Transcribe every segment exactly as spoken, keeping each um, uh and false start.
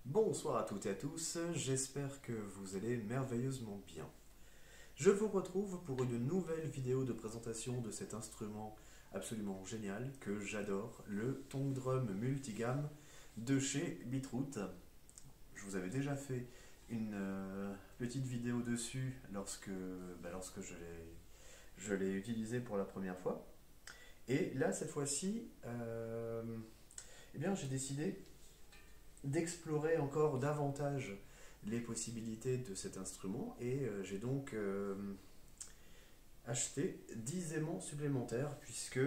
Bonsoir à toutes et à tous, j'espère que vous allez merveilleusement bien. Je vous retrouve pour une nouvelle vidéo de présentation de cet instrument absolument génial que j'adore, le Tong Drum Multigamme de chez Beatroot. Je vous avais déjà fait une euh, petite vidéo dessus lorsque, bah, lorsque je l'ai je l'ai utilisé pour la première fois. Et là, cette fois-ci, euh, eh bien, j'ai décidé d'explorer encore davantage les possibilités de cet instrument et euh, j'ai donc euh, acheté dix aimants supplémentaires puisque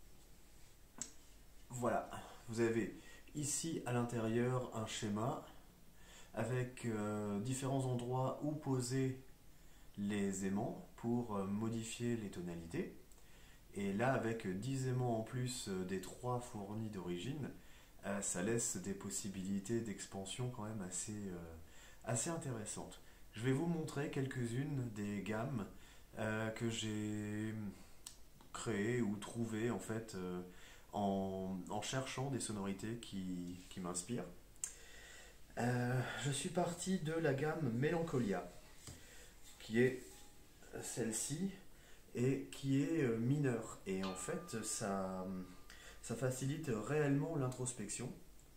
voilà, vous avez ici à l'intérieur un schéma avec euh, différents endroits où poser les aimants pour euh, modifier les tonalités. Et là, avec dix aimants en plus euh, des trois fournis d'origine, euh, ça laisse des possibilités d'expansion quand même assez, euh, assez intéressantes. Je vais vous montrer quelques-unes des gammes euh, que j'ai créées ou trouvées en fait euh, en, en cherchant des sonorités qui, qui m'inspirent. Euh, je suis parti de la gamme Melancholia, qui est celle-ci et qui est euh, mineure. Et en fait, ça, ça facilite réellement l'introspection.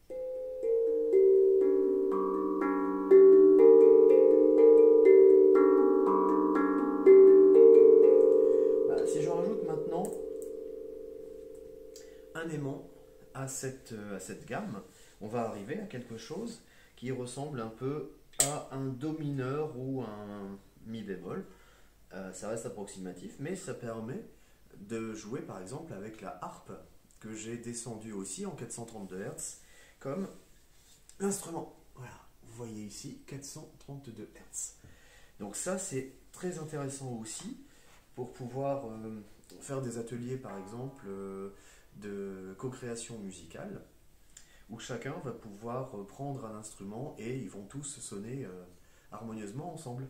Bah, si je rajoute maintenant un aimant à cette, euh, à cette gamme, on va arriver à quelque chose qui ressemble un peu à un do mineur ou un mi bémol. Euh, ça reste approximatif, mais ça permet de jouer par exemple avec la harpe que j'ai descendu aussi en quatre cent trente-deux hertz comme instrument. Voilà, vous voyez ici quatre cent trente-deux hertz. Donc ça c'est très intéressant aussi pour pouvoir euh, faire des ateliers par exemple euh, de co-création musicale où chacun va pouvoir euh, prendre un instrument et ils vont tous sonner euh, harmonieusement ensemble.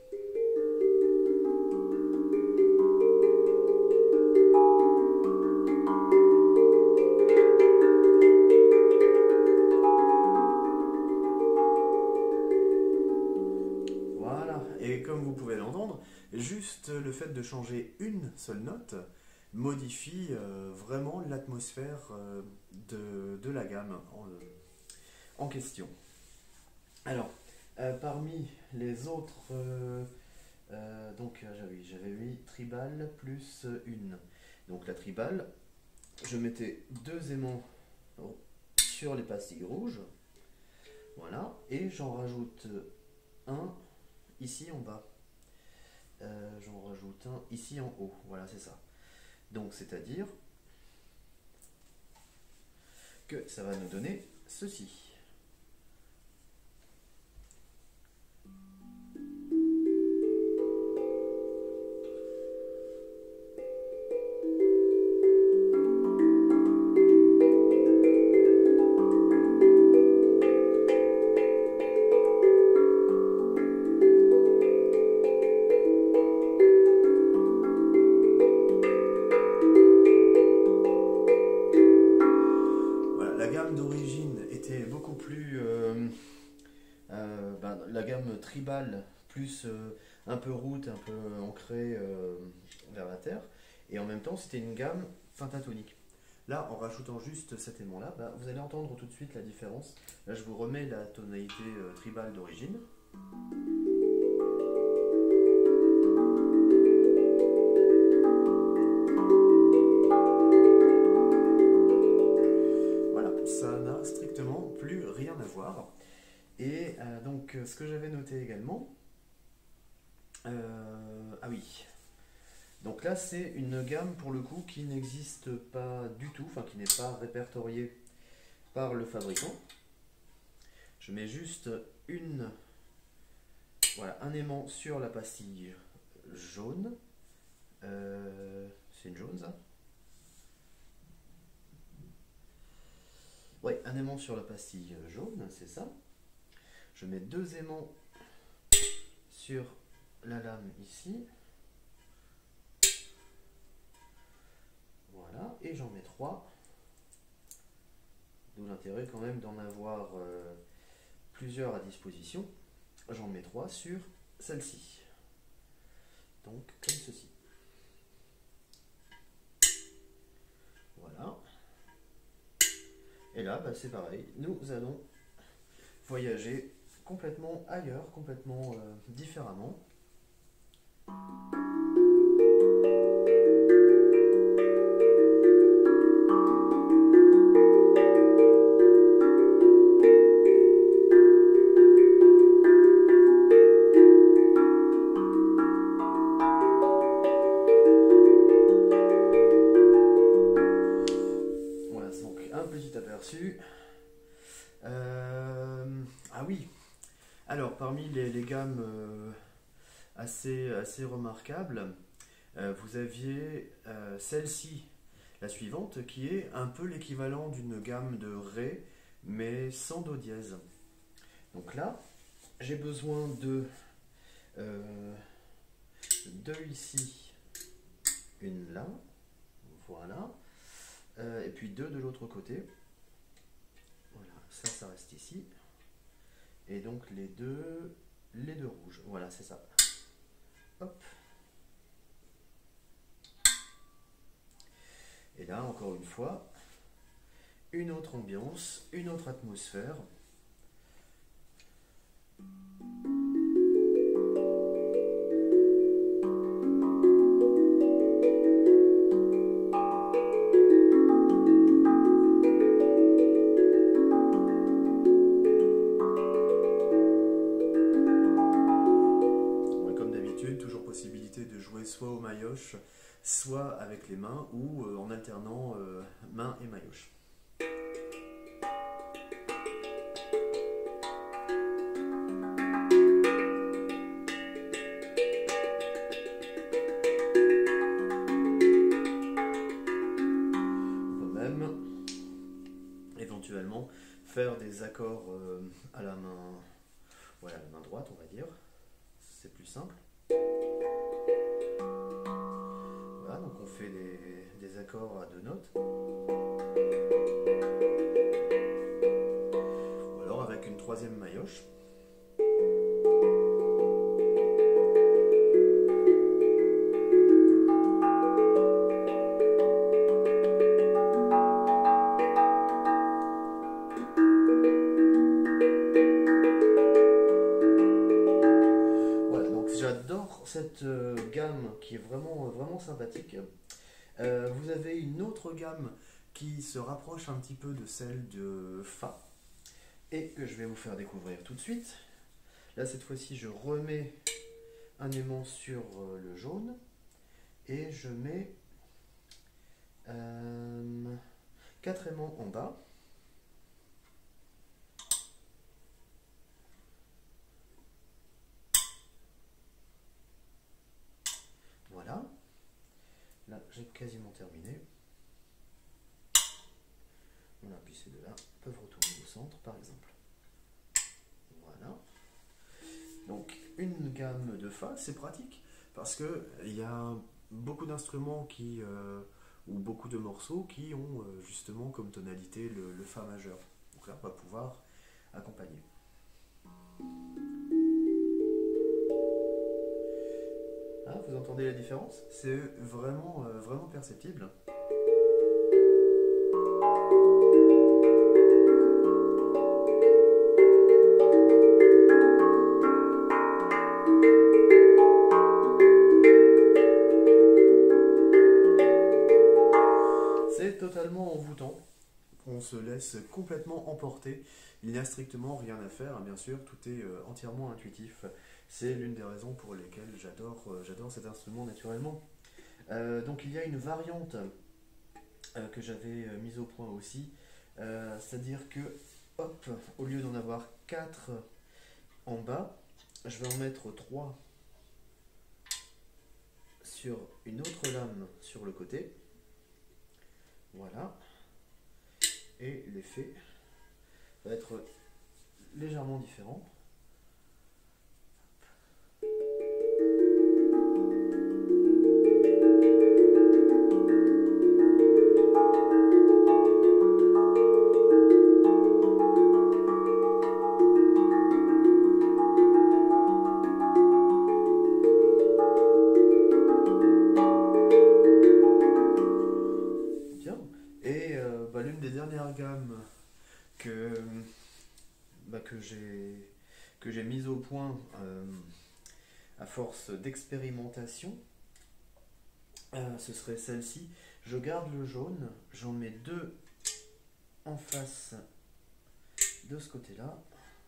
Voilà, et comme vous pouvez l'entendre, juste le fait de changer une seule note modifie euh, vraiment l'atmosphère euh, de, de la gamme en, en question. Alors, euh, parmi les autres, euh, euh, donc euh, j'avais j'avais mis tribal plus une. Donc la tribal, je mettais deux aimants sur les pastilles rouges, voilà, et j'en rajoute un ici en bas. Euh, j'en rajoute un ici en haut, voilà c'est ça. Donc c'est-à-dire que ça va nous donner ceci. Voilà, la gamme d'origine était beaucoup plus... euh, euh, ben, la gamme tribal plus euh, un peu route, un peu ancrée euh, vers la terre. Et en même temps, c'était une gamme pentatonique. Là, en rajoutant juste cet aimant-là, ben, vous allez entendre tout de suite la différence. Là, je vous remets la tonalité euh, tribale d'origine. Voilà, ça n'a strictement plus rien à voir. Et euh, donc, ce que j'avais noté également, euh, ah oui, donc là c'est une gamme pour le coup qui n'existe pas du tout, enfin qui n'est pas répertoriée par le fabricant. Je mets juste une, voilà, un aimant sur la pastille jaune. Euh, c'est une jaune ça? Oui, un aimant sur la pastille jaune, c'est ça. Je mets deux aimants sur la lame ici. Voilà, et j'en mets trois. D'où l'intérêt quand même d'en avoir euh, plusieurs à disposition. J'en mets trois sur celle-ci. Donc comme ceci. Voilà. Et là, bah, c'est pareil. Nous allons voyager complètement ailleurs, complètement euh, différemment. Voilà, donc un petit aperçu. Euh, ah oui, alors parmi les, les gammes euh, assez, assez remarquables, euh, vous aviez euh, celle-ci, la suivante, qui est un peu l'équivalent d'une gamme de Ré, mais sans Do dièse. Donc là, j'ai besoin de euh, deux ici, une là, voilà, euh, et puis deux de l'autre côté. Voilà, ça, ça reste ici. Et donc les deux, les deux rouges. Voilà, c'est ça. Hop. Et là, encore une fois, une autre ambiance, une autre atmosphère. Comme d'habitude, toujours possibilité de jouer soit au maillotche, soit avec les mains, ou euh, en alternant euh, main et maillotche. On peut même éventuellement faire des accords euh, à la main, voilà, la main droite, on va dire. C'est plus simple. Voilà, donc on fait des, des accords à deux notes. Ou alors avec une troisième maillotche. Cette euh, gamme qui est vraiment, vraiment sympathique. Euh, vous avez une autre gamme qui se rapproche un petit peu de celle de Fa et que je vais vous faire découvrir tout de suite. Là, cette fois-ci, je remets un aimant sur euh, le jaune et je mets euh, quatre aimants en bas. Voilà, là j'ai quasiment terminé. Voilà, puis ces deux-là peuvent retourner au centre par exemple. Voilà. Donc une gamme de Fa, c'est pratique parce qu'il y a beaucoup d'instruments qui, euh, ou beaucoup de morceaux qui ont euh, justement comme tonalité le, le Fa majeur. Donc là on va pouvoir accompagner. Ah, vous entendez la différence? C'est vraiment, euh, vraiment perceptible. C'est totalement envoûtant. On se laisse complètement emporter. Il n'y a strictement rien à faire, bien sûr, tout est euh, entièrement intuitif. C'est l'une des raisons pour lesquelles j'adore euh, j'adore cet instrument naturellement. Euh, donc il y a une variante euh, que j'avais euh, mise au point aussi, euh, c'est-à-dire que, hop, au lieu d'en avoir quatre en bas, je vais en mettre trois sur une autre lame sur le côté. Voilà. Et l'effet va être légèrement différent. bah, que j'ai que j'ai mise au point euh, à force d'expérimentation, euh, ce serait celle-ci. Je garde le jaune, j'en mets deux en face de ce côté-là.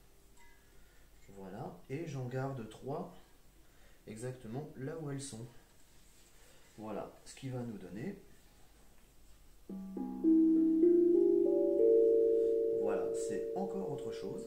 Voilà, et j'en garde trois exactement là où elles sont. Voilà ce qui va nous donner. Voilà, c'est encore autre chose.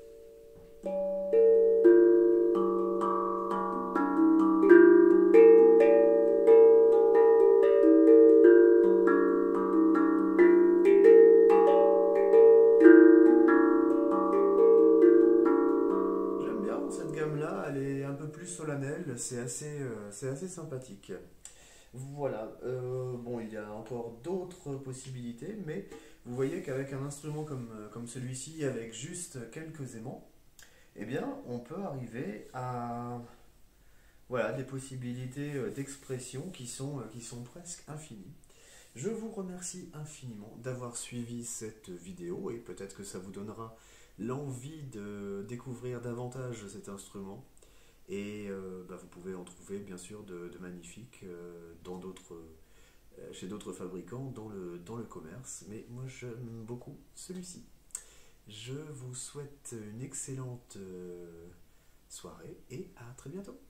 J'aime bien cette gamme-là, elle est un peu plus solennelle, c'est assez, euh, c'est assez sympathique. Voilà, euh, bon, il y a encore d'autres possibilités, mais vous voyez qu'avec un instrument comme, comme celui-ci, avec juste quelques aimants, eh bien, on peut arriver à voilà, des possibilités d'expression qui sont, qui sont presque infinies. Je vous remercie infiniment d'avoir suivi cette vidéo et peut-être que ça vous donnera l'envie de découvrir davantage cet instrument. Et euh, bah, vous pouvez en trouver bien sûr de, de magnifiques euh, dans d'autres, euh, chez d'autres fabricants dans le, dans le commerce. Mais moi j'aime beaucoup celui-ci. Je vous souhaite une excellente euh, soirée et à très bientôt.